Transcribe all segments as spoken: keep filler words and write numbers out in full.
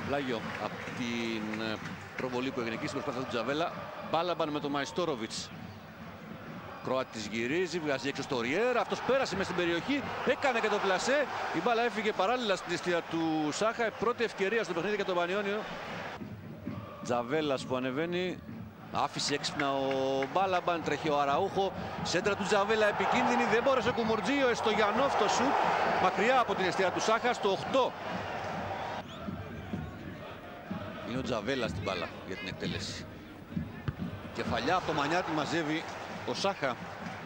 Πλάγιο από την προβολή που έγινε εκεί στην προσπάθεια του Τζαβέλα. Μπάλαμπαν με τον Μαϊστόροβιτς. Κροάτης γυρίζει, βγάζει έξω στο Ριέρα. Αυτός πέρασε μέσα στην περιοχή, έκανε και το πλασέ. Η μπάλα έφυγε παράλληλα στην αιστεία του Σάχα. Πρώτη ευκαιρία στο παιχνίδι για τον Πανιόνιο. Τζαβέλας που ανεβαίνει. Άφησε έξυπνα ο Μπάλαμπαν, τρέχει ο Αραούχο. Σέντρα του Τζαβέλα επικίνδυνη, δεν μπόρεσε ο Κουμουρτζή. Ο Εστογιανόφ το σουτ μακριά από την αιστεία του Σάχα στο οκτώ. Είναι ο Τζαβέλα στην μπάλα για την εκτέλεση. Κεφαλιά από το Μανιάτη μαζεύει ο Σάχα.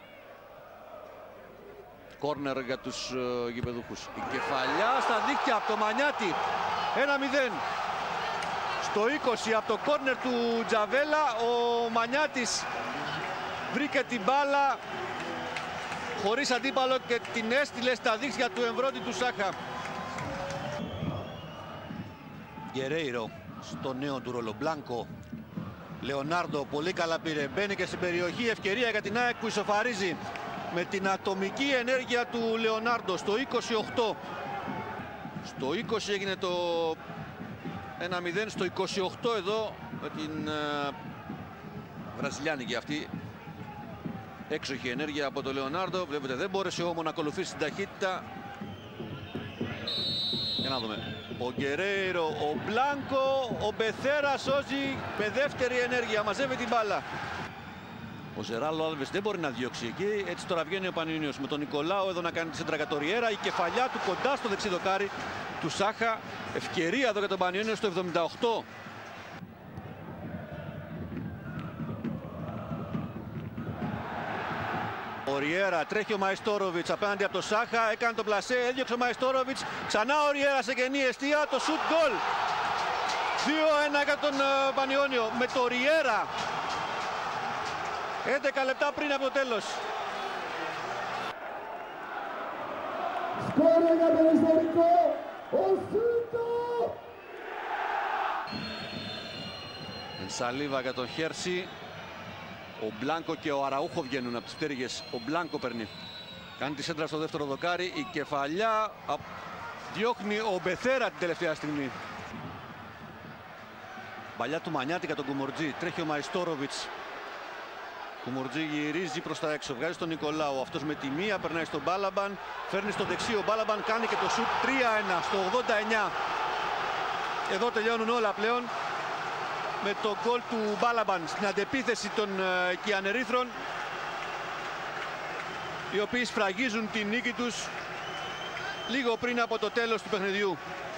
Κόρνερ για τους uh, γηπεδούχους. Η κεφαλιά στα δίχτυα από το Μανιάτη. ένα μηδέν. Στο είκοσι από το κόρνερ του Τζαβέλα ο Μανιάτης βρήκε την μπάλα χωρίς αντίπαλο και την έστειλε στα δίχτυα του εμβρώτη του Σάχα. Γκερέιρο στο νέο του ρόλο. Μπλάνκο. Λεωνάρντο πολύ καλά πήρε. Μπαίνει και στην περιοχή. Ευκαιρία για την ΑΕΚ που ισοφαρίζει με την ατομική ενέργεια του Λεωνάρντο στο είκοσι οκτώ. Στο είκοσι έγινε το ένα μηδέν. Στο είκοσι οκτώ εδώ με την uh, βραζιλιάνικη αυτή έξοχη ενέργεια από τον Λεωνάρντο. Βλέπετε δεν μπόρεσε όμως να ακολουθήσει την ταχύτητα. Για να δούμε. Ο Γκερέιρο, ο Μπλάνκο, ο Μπεθέρα σώζει με δεύτερη ενέργεια, μαζεύει την μπάλα. Ο Ζεράλο Άλβες δεν μπορεί να διώξει εκεί, έτσι τώρα βγαίνει ο Πανιόνιος με τον Νικολάου εδώ να κάνει τη σέντρα Κατοριέρα. Η κεφαλιά του κοντά στο δεξί δοκάρι του Σάχα. Ευκαιρία εδώ για τον Πανιόνιο στο εβδομήντα οκτώ. Ο Ριέρα, τρέχει ο Μαϊστόροβιτς απέναντι από το Σάχα, έκανε το πλασέ, έδιωξε ο Μαϊστόροβιτς, ξανά ο Ριέρα σε κενή εστία, το σουτ γκολ. δύο ένα για τον uh, Πανιόνιο με το Ριέρα. έντεκα λεπτά πριν από το τέλος. Σκόρε για τον ιστορικό, ο Σούτο. Ενσαλίβα για τον Χέρση. Ο Μπλάνκο και ο Αραούχο βγαίνουν από τις πτέρυγες. Ο Μπλάνκο παίρνει. Κάνει τη σέντρα στο δεύτερο δοκάρι. Η κεφαλιά διώχνει ο Μπεθέρα την τελευταία στιγμή. Παλιά του Μανιάτη για τον Κουμουρτζή. Τρέχει ο Μαϊστόροβιτς. Κουμουρτζή γυρίζει προς τα έξω. Βγάζει τον Νικολάου. Αυτός με τη μία περνάει στον Μπάλαμπαν. Φέρνει στο δεξί. Ο Μπάλαμπαν κάνει και το σουτ τρία ένα στο ογδόντα εννιά. Εδώ τελειώνουν όλα πλέον. Με το γκολ του Μπάλαμπαν στην αντεπίθεση των uh, Κιανερίθρων, οι οποίοι σφραγίζουν την νίκη τους λίγο πριν από το τέλος του παιχνιδιού.